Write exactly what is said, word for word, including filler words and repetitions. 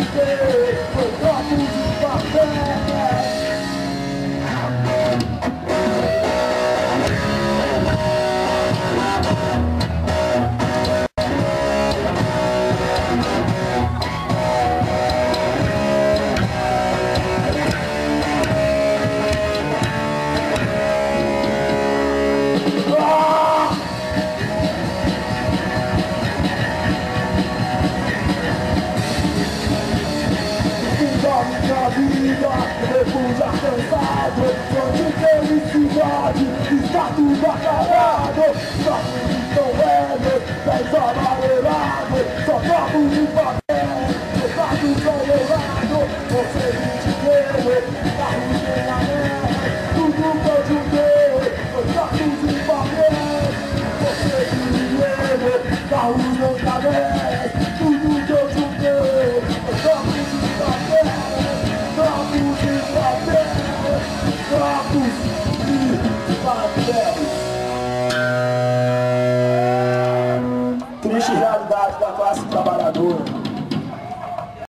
juntei, foi trapos de papéis. Refúgio cansado, sonho de felicidade, está tudo acabado. Trapos estão velhos, pés amarelados, só trapos de papel, pesados ao meu lado. Você me dinheiro, carros sem anel, tudo que eu juntei, foi trapos de papel. Você me dinheiro, carros não cabem, tudo que eu juntei, foi trapos de papel. Trapos de papel, trapos de papel. Triste realidade da classe trabalhadora.